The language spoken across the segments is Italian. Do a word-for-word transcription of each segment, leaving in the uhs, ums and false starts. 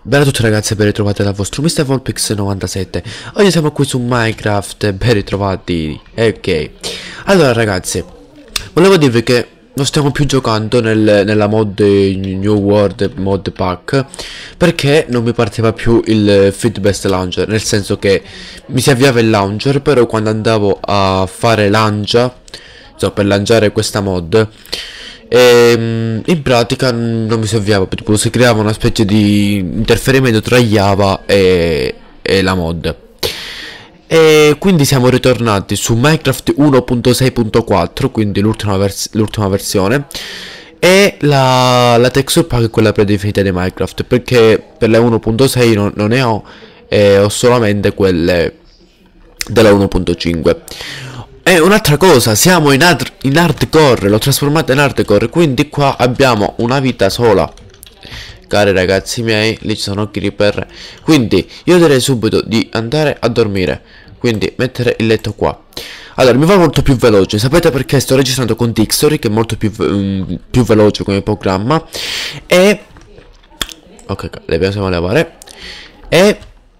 Bella a tutti ragazzi e ben ritrovati dal vostro mister Volpix novantasette. Oggi siamo qui su Minecraft, ben ritrovati. Ok. Allora ragazzi, volevo dirvi che non stiamo più giocando nel, nella mod New World Mod Pack, perché non mi partiva più il Feed Best Launcher. Nel senso che mi si avviava il launcher, però quando andavo a fare lancia, cioè per lanciare questa mod, e in pratica non mi si avviava, tipo si creava una specie di interferimento tra Java e, e la mod. E quindi siamo ritornati su Minecraft uno punto sei punto quattro, quindi l'ultima vers versione. E la, la texture pack è quella predefinita di Minecraft, perché per la uno punto sei non, non ne ho, e ho solamente quelle della uno punto cinque. E un'altra cosa, siamo in, hard, in hardcore, l'ho trasformata in hardcore, quindi qua abbiamo una vita sola. Cari ragazzi miei, lì ci sono creeper. Quindi io direi subito di andare a dormire, quindi mettere il letto qua. Allora, mi va molto più veloce, sapete perché sto registrando con Tixory, che è molto più, um, più veloce come programma. E... ok, le possiamo levare. E...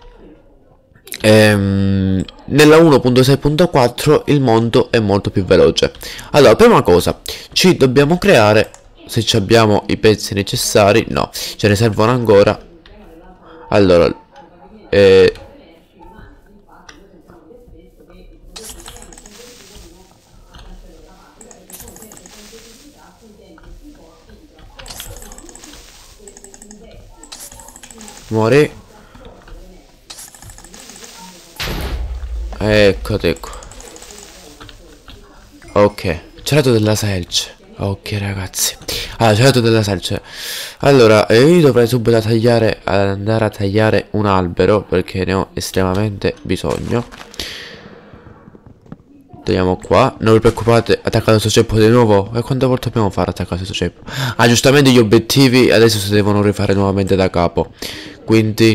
Ehm, nella uno punto sei punto quattro il mondo è molto più veloce. Allora, prima cosa, ci dobbiamo creare, se ci abbiamo i pezzi necessari. No, ce ne servono ancora. Allora, eh, muori. Eccoti qua. Ok, celato della selce. Ok ragazzi. Allora, celato della selce. Allora, eh, io dovrei subito tagliare, andare a tagliare un albero, perché ne ho estremamente bisogno. Tagliamo qua. Non vi preoccupate, attaccato questo ceppo di nuovo. E quante volte dobbiamo fare attaccare questo ceppo? Ah, giustamente gli obiettivi adesso si devono rifare nuovamente da capo. Quindi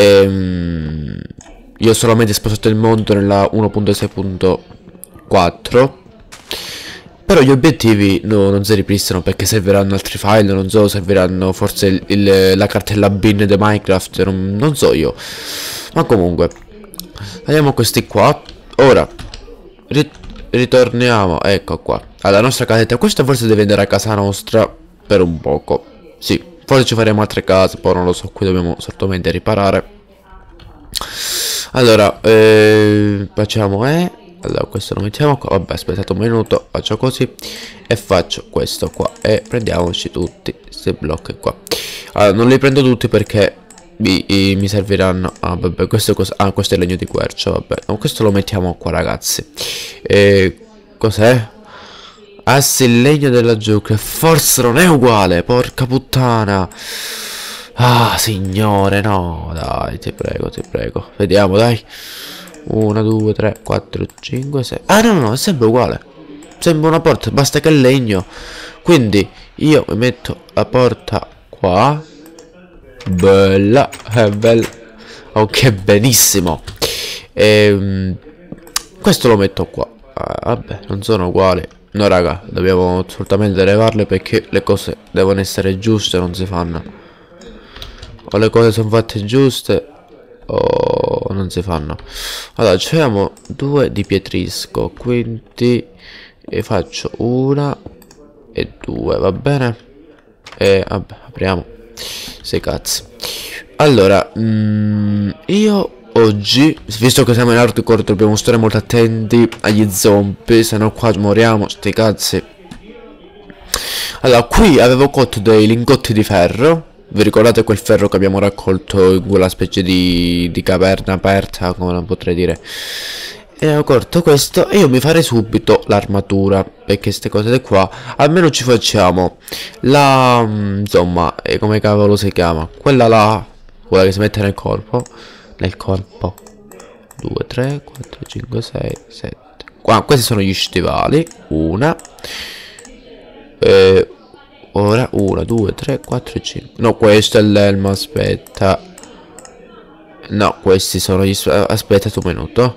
ehm, io ho solamente spostato il mondo nella uno punto sei punto quattro. Però gli obiettivi no, non si ripristinano, perché serviranno altri file. Non so, serviranno forse il, il, la cartella bin di Minecraft, non, non so io. Ma comunque tagliamo questi qua. Ora rit ritorniamo, ecco qua, alla nostra casetta. Questa forse deve andare a casa nostra per un poco. Sì, forse ci faremo altre case, poi non lo so, qui dobbiamo assolutamente riparare. Allora, eh, facciamo eh allora questo lo mettiamo qua. Vabbè, aspettate un minuto, faccio così e faccio questo qua e prendiamoci tutti questi blocchi qua. Allora, non li prendo tutti perché mi, mi serviranno. Ah vabbè, questo, cosa, ah, questo è il legno di quercia. Vabbè, no, questo lo mettiamo qua ragazzi. E cos'è? Ah sì, il legno della giungla. Forse non è uguale, porca puttana. Ah signore, no, dai, ti prego, ti prego. Vediamo, dai. uno, due, tre, quattro, cinque, sei. Ah no, no, no, è sempre uguale. Sembra una porta, basta che è legno. Quindi io mi metto la porta qua. Bella, è bella. Ok, benissimo. Ehm, questo lo metto qua. Ah, vabbè, non sono uguali. No raga, dobbiamo assolutamente levarle, perché le cose devono essere giuste, non si fanno. O le cose sono fatte giuste o non si fanno. Allora, c'erano due di pietrisco, quindi e faccio una e due, va bene? E vabbè, apriamo. Sei cazzi. Allora, mm, io oggi, visto che siamo in hardcore, dobbiamo stare molto attenti agli zombie, se no qua moriamo, sti cazzi. Allora, qui avevo cotto dei lingotti di ferro. Vi ricordate quel ferro che abbiamo raccolto in quella specie di, di caverna aperta, come la potrei dire? E ho corto questo e io mi farei subito l'armatura, perché queste cose qua almeno ci facciamo la, insomma, e come cavolo si chiama? Quella là, quella che si mette nel corpo. Nel corpo. due, tre, quattro, cinque, sei, sette. Qua, questi sono gli stivali. Una. E ora uno, due, tre, quattro, cinque. No, questo è l'elmo, aspetta. No, questi sono gli... aspettate un minuto.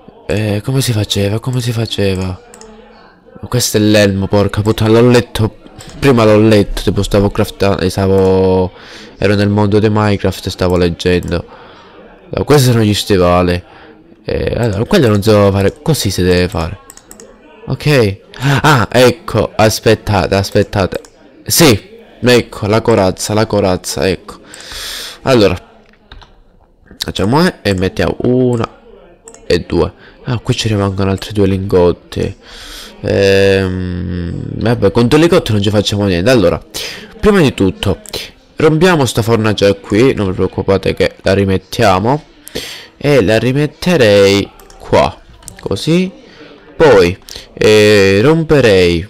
Eh, come si faceva? Come si faceva? Questo è l'elmo, porca puttana, l'ho letto prima l'ho letto, tipo stavo craftando, stavo... ero nel mondo di Minecraft e stavo leggendo. Allora, questi sono gli stivali. E allora, quello non si deve fare, così si deve fare. Ok. Ah, ecco, aspettate, aspettate. Sì, ecco, la corazza, la corazza, ecco. Allora, facciamo E e mettiamo una e due. Ah, qui ci rimangono altri due lingotti. Ehm, vabbè, con due lingotti non ci facciamo niente. Allora, prima di tutto, rompiamo sta fornace qui. Non vi preoccupate che la rimettiamo. E la rimetterei qua. Così. Poi, eh, romperei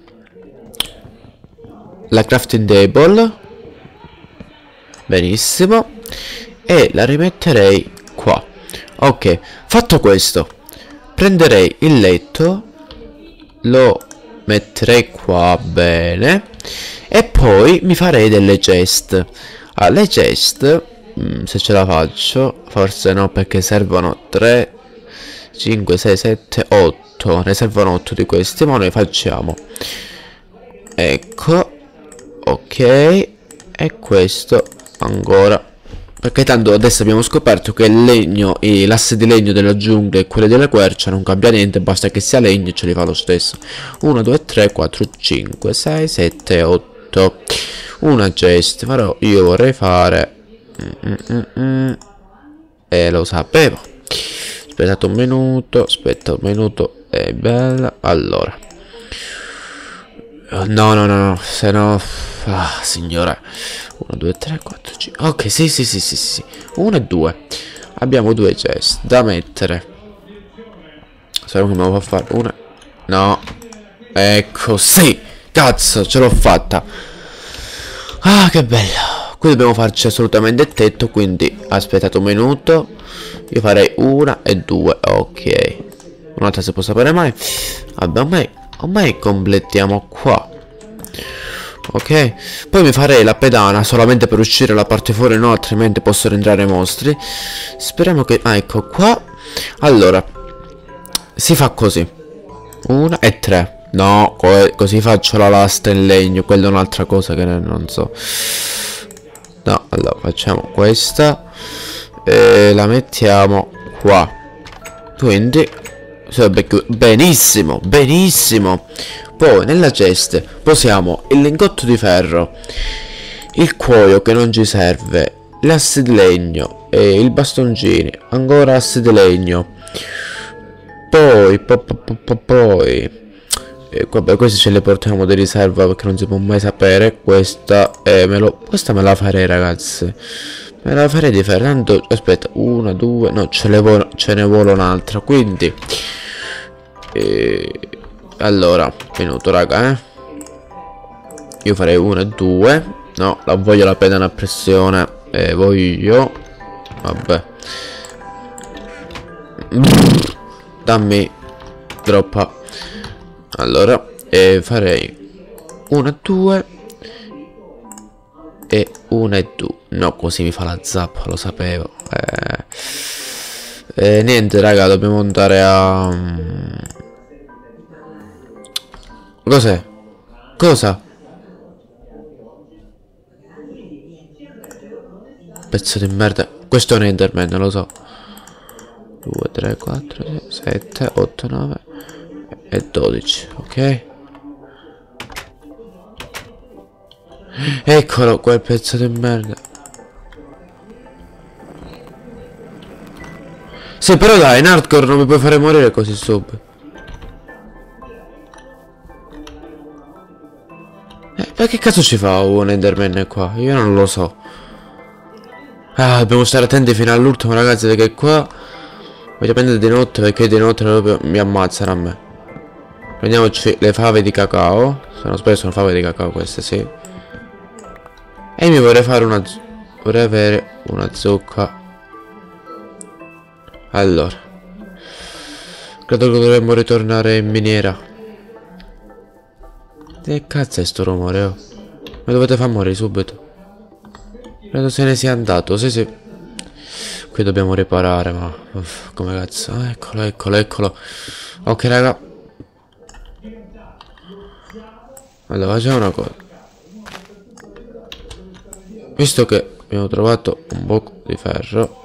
la crafting table. Benissimo. E la rimetterei qua. Ok, fatto questo, prenderei il letto, lo metterei qua, bene, e poi mi farei delle chest. Ah, le chest, mh, se ce la faccio, forse no, perché servono tre, cinque, sei, sette, otto, ne servono otto di questi, ma noi facciamo, ecco, ok, e questo ancora. Perché tanto adesso abbiamo scoperto che il legno, l'asse di legno della giungla e quelli delle querce non cambia niente, basta che sia legno e ce li fa lo stesso. uno, due, tre, quattro, cinque, sei, sette, otto. Una chest, però io vorrei fare... Mm, mm, mm. E lo sapevo. Aspettate un minuto, aspetta un minuto, è bella. Allora. No, no, no, no, se no... Ah, signora. uno, due, tre, quattro, cinque. Ok, sì, sì, sì, sì, sì. uno e due. Abbiamo due chest da mettere. Spero che me lo fa fare. Una. No. Ecco, sì. Cazzo, ce l'ho fatta. Ah, che bello. Qui dobbiamo farci assolutamente il tetto, quindi aspettate un minuto. Io farei una e due. Ok. Un'altra si può sapere mai. Vabbè, ormai, ormai completiamo qua. Ok, poi mi farei la pedana solamente per uscire la parte fuori, no, altrimenti possono entrare i mostri. Speriamo che... Ah, ecco qua. Allora, si fa così. Una e tre. No, co così faccio la lastra in legno. Quella è un'altra cosa che non so. No, allora facciamo questa e la mettiamo qua. Quindi benissimo, benissimo. Poi nella cesta posiamo il lingotto di ferro, il cuoio che non ci serve, l'asse di legno e il bastoncini, ancora asse di legno. Poi, po, po, po, po, poi e vabbè, questi ce li portiamo di riserva perché non si può mai sapere. Questa, eh, me lo, questa me la farei, ragazzi. Me la farei di ferro. Tanto, aspetta, una, due, no, ce ne vuole, ce ne vuole un'altra. Quindi... Eh, allora, minuto raga, eh. Io farei uno e due. No, la voglio la pedana a pressione. E eh, voglio. Vabbè. Dammi troppa. Allora, eh, farei uno e due. E uno e due. No, così mi fa la zappa, lo sapevo. Eh, eh, niente raga, dobbiamo andare a... Cos'è? Cosa? Pezzo di merda. Questo è un Enderman, lo so. due, tre, quattro, sei, sette, otto, nove e dodici, ok? Eccolo quel pezzo di merda. Sì, però dai, in hardcore non mi puoi fare morire così subito. Eh, ma che cazzo ci fa un Enderman qua? Io non lo so. Ah, dobbiamo stare attenti fino all'ultimo, ragazzi, perché qua voglio prendere di notte, perché di notte proprio mi ammazzano a me. Prendiamoci le fave di cacao. Se non sbaglio sono fave di cacao queste, sì. E mi vorrei fare una... vorrei avere una zucca. Allora, credo che dovremmo ritornare in miniera. Che cazzo è sto rumore, oh? Mi dovete far morire subito. Credo se ne sia andato, sì sì. Qui dobbiamo riparare, ma... Uff, come cazzo? Ah, eccolo, eccolo, eccolo. Ok, raga. Allora facciamo una cosa. Visto che abbiamo trovato un po' di ferro,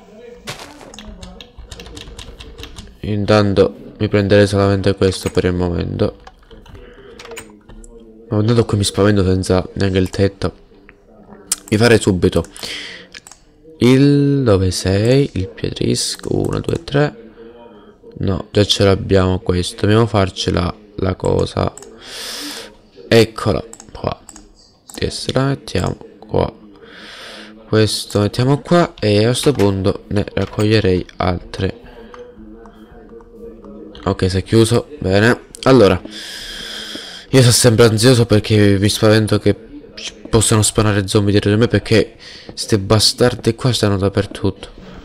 intanto mi prenderei solamente questo per il momento. Ma intanto qui mi spavento senza neanche il tetto. Mi farei subito il... dove sei? Il piedrisco. Uno, due, tre. No, già ce l'abbiamo questo. Dobbiamo farci la, la cosa. Eccola qua. Questa la mettiamo qua. Questo mettiamo qua. E a questo punto ne raccoglierei altre. Ok, si è chiuso. Bene. Allora, io sono sempre ansioso perché mi spavento che possano spawnare zombie dietro di me, perché ste bastardi qua stanno dappertutto.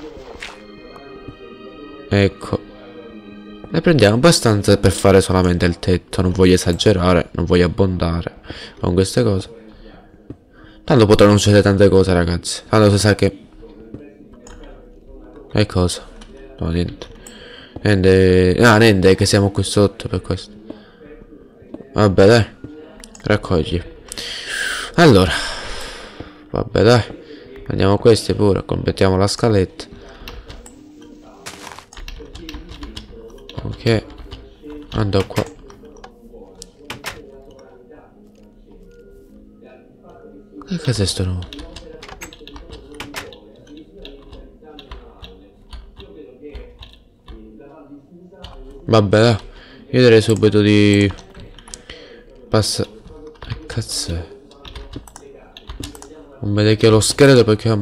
Ecco. Ne prendiamo abbastanza per fare solamente il tetto. Non voglio esagerare, non voglio abbondare con queste cose. Tanto potranno succedere tante cose, ragazzi. Tanto si sa che... E cosa? No, niente. Niente... Ah, niente, che siamo qui sotto per questo. Vabbè, dai. Raccogli. Allora. Vabbè, dai. Andiamo questi pure. Completiamo la scaletta. Ok. Ando qua. Che cazzo è sto nuovo? Vabbè, dai. Io direi subito di... Passa... Che cazzo è? Non vede che è lo scheletro perché...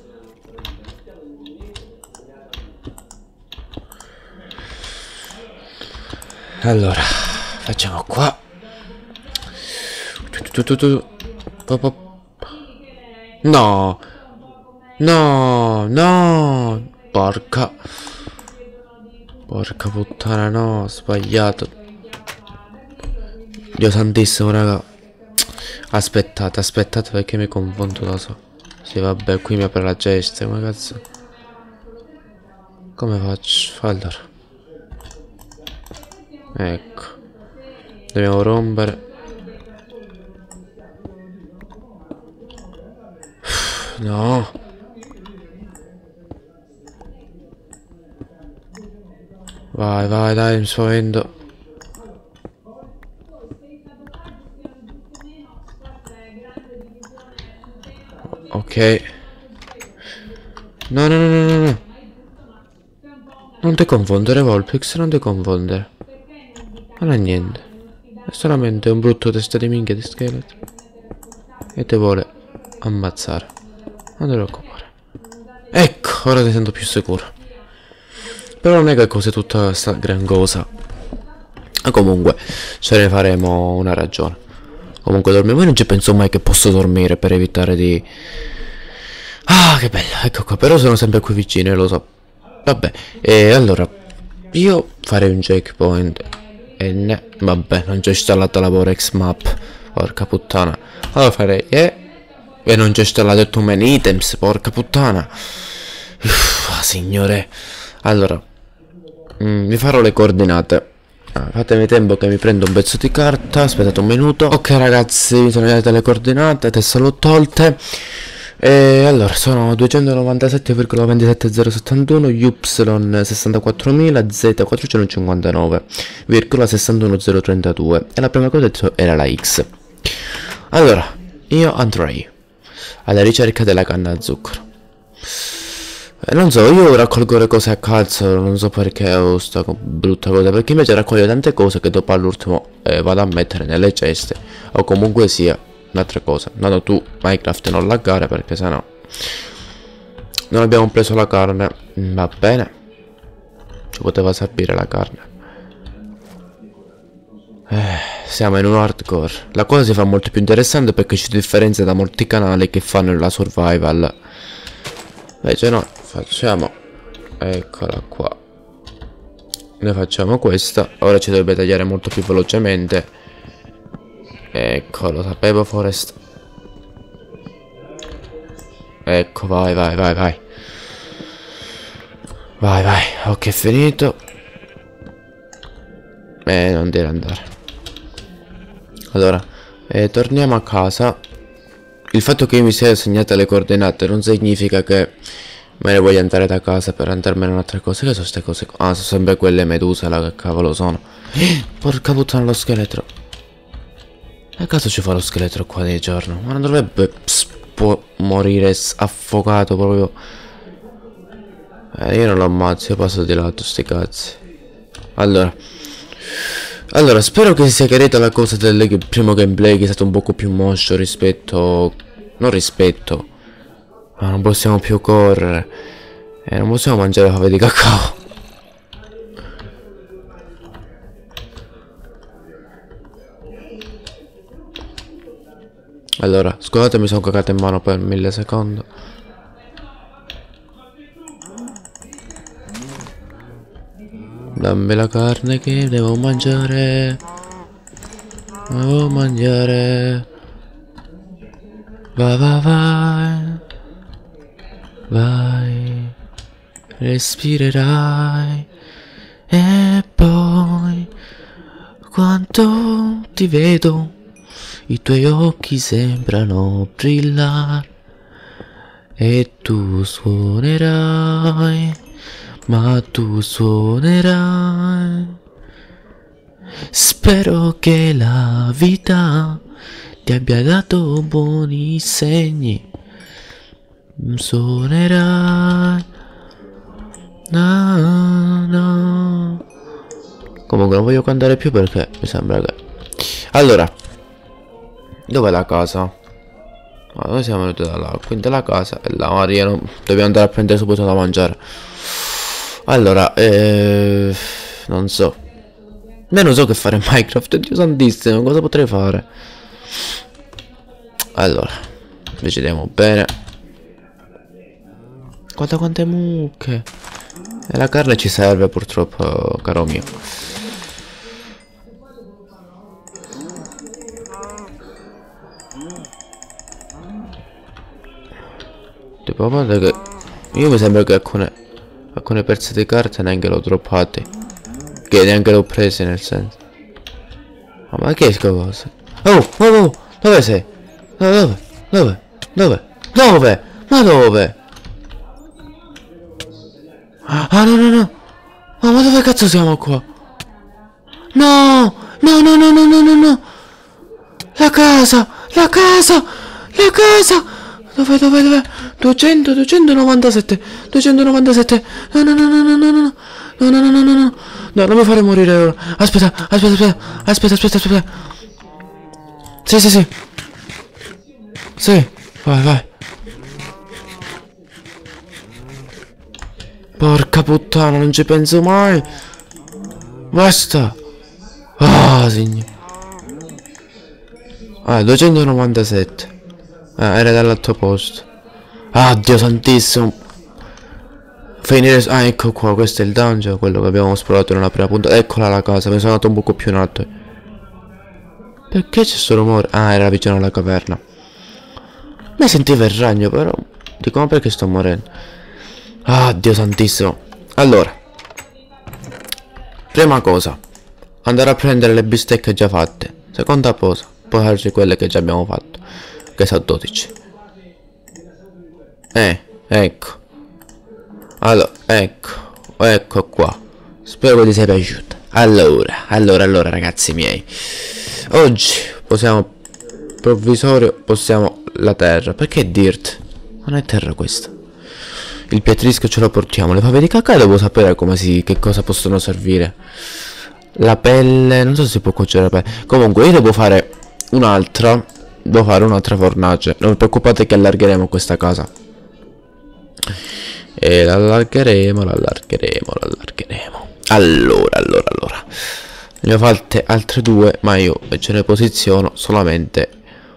Allora, facciamo qua. No. No, no. Porca. Porca puttana, no, ho sbagliato. Dio santissimo, raga. Aspettate, aspettate perché mi confondo da solo. Sì, vabbè, qui mi apre la gesta, come cazzo. Come faccio? Allora. Ecco. Dobbiamo rompere. No. Vai, vai, dai, mi spavento. Ok. No, no, no, no, no, no. Non ti confondere, Volpix, non ti confondere. Non è niente. È solamente un brutto testa di minchia di scheletro. E ti vuole ammazzare. Non ti preoccupare. Ecco, ora ti sento più sicuro. Però non è che cos'è tutta questa gran cosa. Ma comunque, ce ne faremo una ragione. Comunque dormiamo. Io non ci penso mai che posso dormire per evitare di... Ah, che bello, ecco qua. Però sono sempre qui vicino, lo so. Vabbè, e allora io farei un checkpoint. E ne... Vabbè, non c'è installato la Vorex Map. Porca puttana. Allora farei E. E non c'è installato il Too Many Items. Porca puttana. Uff, signore. Allora mm, vi farò le coordinate. Ah, fatemi tempo che mi prendo un pezzo di carta. Aspettate un minuto. Ok ragazzi, mi sono arrivate le coordinate. Adesso l'ho tolte. E allora sono duecentonovantasette virgola ventisette zero settantuno, Y sessantaquattromila, Z quattrocentocinquantanove virgola sessantuno zero trentadue. E la prima cosa era la X. Allora io andrei alla ricerca della canna a zucchero. Eh, non so, io raccolgo le cose a calzo, non so perché ho questa brutta cosa, perché invece raccoglio tante cose che dopo all'ultimo eh, vado a mettere nelle ceste, o comunque sia un'altra cosa. No, tu Minecraft non laggare perché sennò non abbiamo preso la carne. Va bene, ci poteva servire la carne. Eh, siamo in un hardcore. La cosa si fa molto più interessante perché ci differenzia da molti canali che fanno la survival. Invece no, facciamo, eccola qua, ne facciamo questa. Ora ci dovrebbe tagliare molto più velocemente. Ecco, lo sapevo, Forest. Ecco, vai, vai, vai, vai. Vai, vai, ok, è finito. Eh, non deve andare. Allora, E torniamo a casa. Il fatto che io mi sia segnate le coordinate non significa che me ne voglio andare da casa per andarmene un'altra cosa. Che sono queste cose qua? Ah, sono sempre quelle meduse là, che cavolo sono. Porca puttana, lo scheletro. E caso ci fa lo scheletro qua di giorno? Ma non dovrebbe morire affogato proprio. Eh, io non lo ammazzo, io passo di lato sti cazzi. Allora Allora, spero che sia chiarita la cosa del primo gameplay, che è stato un poco più moscio rispetto... Non rispetto, ma non possiamo più correre. E non possiamo mangiare fave di cacao. Allora, scusate, mi sono cagato in mano per mille secondi. Dammi la carne che devo mangiare. Devo mangiare. Vai, vai, vai. Vai. Respirerai. E poi, quando ti vedo, i tuoi occhi sembrano brillare. E tu suonerai. Ma tu suonerai. Spero che la vita ti abbia dato buoni segni. Suonerai. No, no. Comunque non voglio cantare più perché mi sembra che... Allora, dov'è la casa? Ah, noi siamo venuti da là, quindi la casa è là. Maria, non... dobbiamo andare a prendere subito da mangiare. Allora, eh, non so. Io non so che fare in Minecraft, Dio santissimo, cosa potrei fare? Allora, decidiamo bene. Guarda quante mucche. E la carne ci serve purtroppo, caro mio. Tipo, guarda che... Io mi sembra che alcune... Alcune pezzi di carta neanche l'ho droppate. Che neanche l'ho prese, nel senso. Oh, ma che è sta cosa? Oh, oh, oh, dove sei? Dove? Dove? Dove? Dove? Ma dove? Ah, no, no, no. Oh, ma dove cazzo siamo qua? No! No, no, no, no, no, no, no. La casa! La casa! La casa! Dove, dove, dove? duecento, duecentonovantasette, duecentonovantasette. No, no, no, no, no, no, no. No, no, no, no, no, no. No, non mi fare morire ora. Aspetta, aspetta, aspetta. Aspetta, aspetta, aspetta. Sì, sì, sì. Sì, vai, vai. Porca puttana, non ci penso mai. Basta. Ah, signore. Ah, duecentonovantasette. Ah, era dall'altro posto. Ah, Dio santissimo. Finire... Ah, ecco qua, questo è il dungeon, quello che abbiamo esplorato nella prima puntata. Eccola la casa, mi sono andato un poco più in alto. Perché c'è sto rumore? Ah, era vicino alla caverna. Mi sentivo il ragno, però. Dico, ma perché sto morendo? Ah, Dio santissimo. Allora, prima cosa, andare a prendere le bistecche già fatte. Seconda cosa, poi farci quelle che già abbiamo fatto, che sono dodici. Eh, ecco. Allora, ecco, ecco qua. Spero che ti sia piaciuta. Allora, allora, allora ragazzi miei, oggi possiamo provvisorio, possiamo la terra. Perché dirt? Non è terra questa. Il pietrisco ce lo portiamo. Le fave di cacao devo sapere come si, che cosa possono servire. La pelle, non so se si può cuocere la pelle. Comunque io devo fare un'altra. Devo fare un'altra fornace. Non vi preoccupate che allargheremo questa casa. E l'allargheremo, l'allargheremo, l'allargheremo. Allora, allora, allora. Ne ho fatte altre due, ma io ce ne posiziono solamente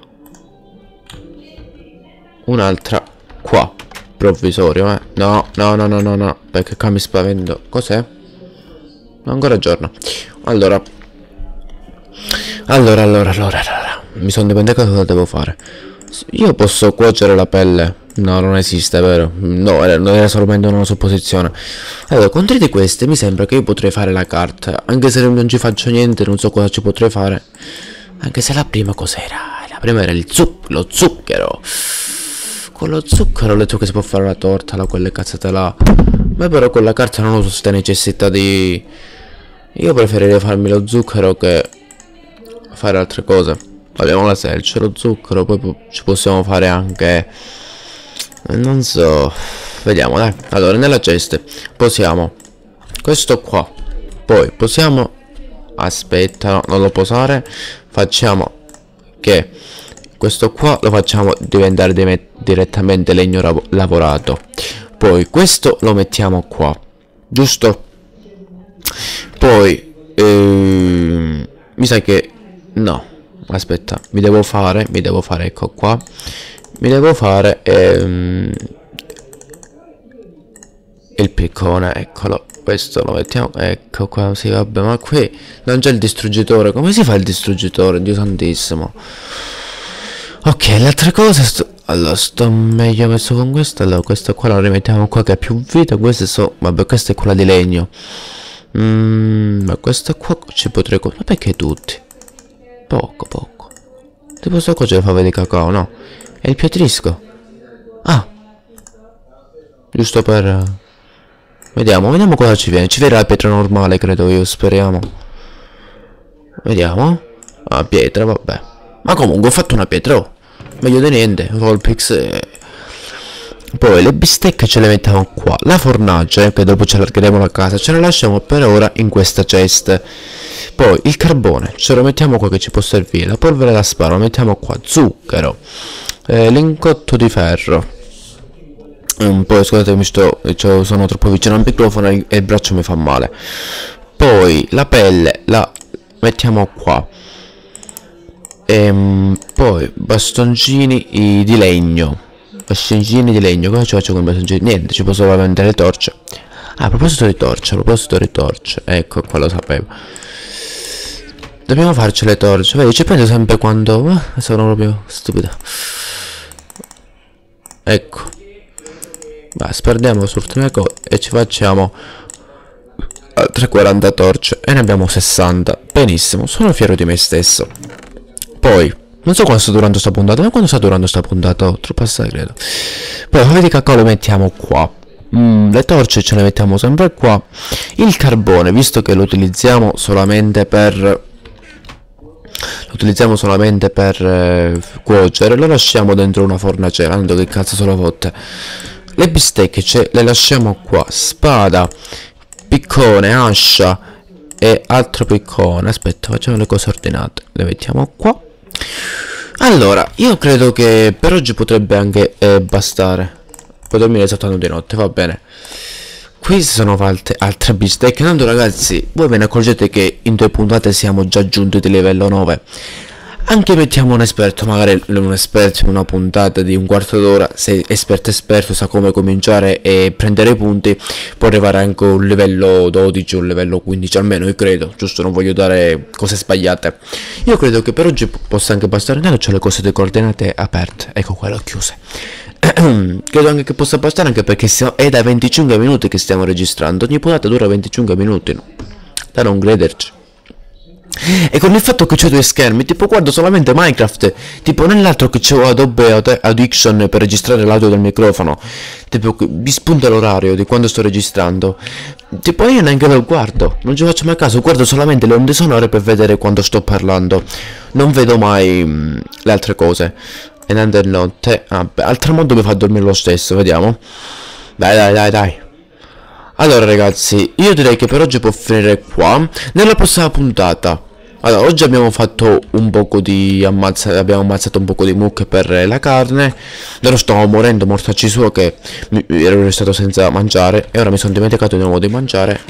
un'altra qua. Provvisorio, eh. No, no, no, no, no, no. Perché qua mi spavento. Cos'è? Ancora giorno. Allora. Allora, allora, allora, allora. Mi sono dimenticato cosa devo fare. Io posso cuocere la pelle. No, non esiste, vero? No, era, era solamente una supposizione. Allora, con tre di queste mi sembra che io potrei fare la carta. Anche se non ci faccio niente, non so cosa ci potrei fare. Anche se la prima cos'era? La prima era il zuc lo zucchero. Con lo zucchero ho detto che si può fare la torta, là, quelle cazzate là. Ma però con la carta non ho questa necessità di... Io preferirei farmi lo zucchero che fare altre cose. Abbiamo la selce, lo zucchero, poi po ci possiamo fare anche... Non so... Vediamo, dai. Allora, nella ceste posiamo questo qua. Poi possiamo... Aspetta, no, non lo posare. Facciamo che... Questo qua lo facciamo diventare di direttamente legno lavorato. Poi questo lo mettiamo qua, giusto? Poi ehm, mi sa che no, aspetta, mi devo fare, mi devo fare, ecco qua, mi devo fare ehm, il piccone, eccolo. Questo lo mettiamo, ecco qua, sì, vabbè, ma qui non c'è il distruggitore. Come si fa il distruggitore? Dio santissimo. Ok, le altre cose sto... Allora, sto meglio messo con questa. Allora, questa qua la rimettiamo qua che ha più vita. Queste so... Vabbè, questa è quella di legno. Mm, ma questa qua ci potrei... Ma perché tutti? Poco, poco. Tipo sto qua ce la fa vedere cacao, no? È il pietrisco. Ah. Giusto per... Vediamo, vediamo cosa ci viene. Ci viene la pietra normale, credo io, speriamo. Vediamo. Ah, pietra, vabbè. Ma comunque ho fatto una pietra, oh. Meglio di niente, Rollpix. E... Poi le bistecche ce le mettiamo qua. La fornace, eh, che dopo ci allargheremo la casa, ce la lasciamo per ora in questa ceste. Poi il carbone, ce lo mettiamo qua che ci può servire. La polvere da sparo, lo mettiamo qua. Zucchero. Eh, Lingotto di ferro. Un po', scusatemi, sto, cioè, sono troppo vicino al microfono e il braccio mi fa male. Poi la pelle la mettiamo qua. Ehm, poi bastoncini di legno. Bastoncini di legno. Cosa ci faccio con i bastoncini? Niente, ci posso vendere le torce. Ah, a proposito di torce, a proposito di torce. Ecco, qua lo sapevo. Dobbiamo farci le torce. Vedi, ci penso sempre quando... Ah, sono proprio stupido. Ecco. Beh, sperdiamo sull'ultima cosa e ci facciamo altre quaranta torce. E ne abbiamo sessanta. Benissimo, sono fiero di me stesso. Poi, non so quando sta durando sta puntata, ma quando sta durando sta puntata? Oh, troppo assai, credo. Poi, fave di cacao lo mettiamo qua. Mm, le torce ce le mettiamo sempre qua. Il carbone, visto che lo utilizziamo solamente per... Lo utilizziamo solamente per eh, cuocere, lo lasciamo dentro una fornace, tanto che cazzo sono fotte. Le bistecche ce le lasciamo qua. Spada, piccone, ascia e altro piccone. Aspetta, facciamo le cose ordinate. Le mettiamo qua. Allora, io credo che per oggi potrebbe anche eh, bastare. Puoi dormire soltanto di notte, va bene. Qui sono fatte altre bistecche. Tanto ragazzi, voi ve ne accorgete che in due puntate siamo già giunti di livello nove. Anche mettiamo un esperto, magari un esperto in una puntata di un quarto d'ora, se esperto esperto sa come cominciare e prendere i punti, può arrivare anche a un livello dodici o un livello quindici almeno, io credo, giusto, non voglio dare cose sbagliate. Io credo che per oggi possa anche bastare, intanto c'ho le cose di coordinate aperte, ecco qua, le ho chiuse. Credo anche che possa bastare, anche perché siamo, è da venticinque minuti che stiamo registrando, ogni puntata dura venticinque minuti, no? Da non crederci. E con il fatto che c'ho due schermi, tipo guardo solamente Minecraft, tipo nell'altro che c'ho Adobe Audition per registrare l'audio del microfono, tipo mi spunta l'orario di quando sto registrando, tipo io neanche lo guardo, non ci faccio mai caso, guardo solamente le onde sonore per vedere quando sto parlando, non vedo mai mh, le altre cose. E nella notte, ah, beh, altro modo mi fa dormire lo stesso, vediamo. Dai dai dai dai. Allora ragazzi, io direi che per oggi può finire qua. Nella prossima puntata, allora, oggi abbiamo fatto un poco di ammazza, abbiamo ammazzato un poco di mucche per la carne. Ero stavo morendo, mortacci suo, che mi, ero restato senza mangiare e ora mi sono dimenticato di nuovo di mangiare.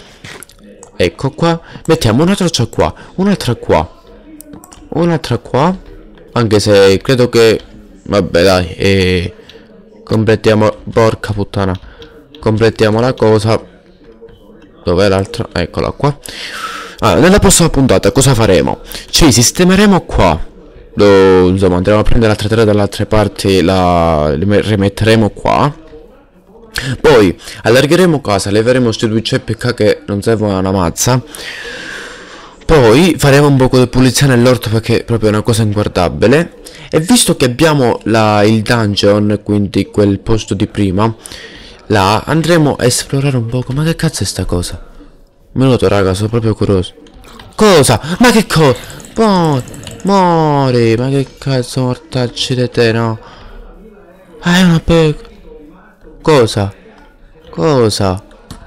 Ecco qua, mettiamo una traccia qua, un'altra qua, un'altra qua. Anche se credo che... Vabbè dai, e... completiamo... Porca puttana. Completiamo la cosa. Dov'è l'altra? Eccola qua. Allora, nella prossima puntata cosa faremo? Ci sistemeremo qua. Lo, insomma, andremo a prendere l'altra terra dalle altre parti. La rimetteremo qua. Poi allargheremo casa. Leveremo questi due ceppi qua che non servono a una mazza. Poi faremo un po' di pulizia nell'orto perché è proprio una cosa inguardabile. E visto che abbiamo la, il dungeon, quindi quel posto di prima, là andremo a esplorare un poco. Ma che cazzo è sta cosa? Un minuto raga, sono proprio curioso. Cosa? Ma che cosa? Mo Mori, ma che cazzo mortacci di te, no? Ah, è una pecora. Cosa? Cosa?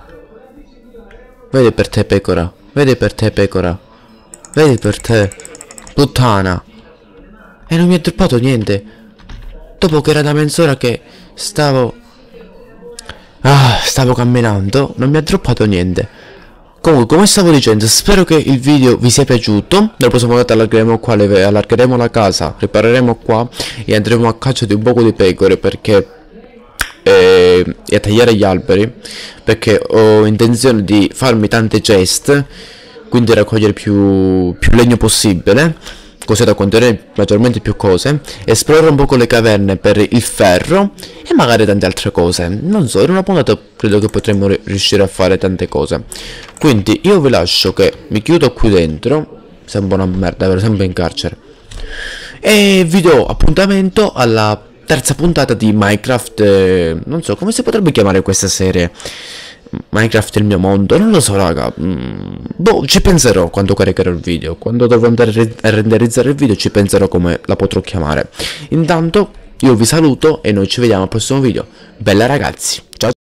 Vedi per te pecora. Vedi per te pecora. Vedi per te. Puttana. E non mi ha droppato niente. Dopo che era da mezz'ora che stavo... Ah, stavo camminando. Non mi ha droppato niente. Comunque, come stavo dicendo, spero che il video vi sia piaciuto. Nella prossima volta allargheremo qua, le, allargheremo la casa, ripareremo qua e andremo a caccia di un poco di pecore perché eh, e a tagliare gli alberi perché ho intenzione di farmi tante chest, quindi raccogliere più, più legno possibile, così da contenere maggiormente più cose, esplorare un po' le caverne per il ferro e magari tante altre cose. Non so, in una puntata credo che potremmo riuscire a fare tante cose. Quindi io vi lascio che mi chiudo qui dentro, sembra una merda, vero, sempre in carcere, e vi do appuntamento alla terza puntata di Minecraft, eh, non so come si potrebbe chiamare questa serie. Minecraft è il mio mondo, non lo so raga, mm, boh, ci penserò quando caricherò il video, quando dovrò andare a renderizzare il video ci penserò come la potrò chiamare. Intanto io vi saluto e noi ci vediamo al prossimo video. Bella ragazzi, ciao.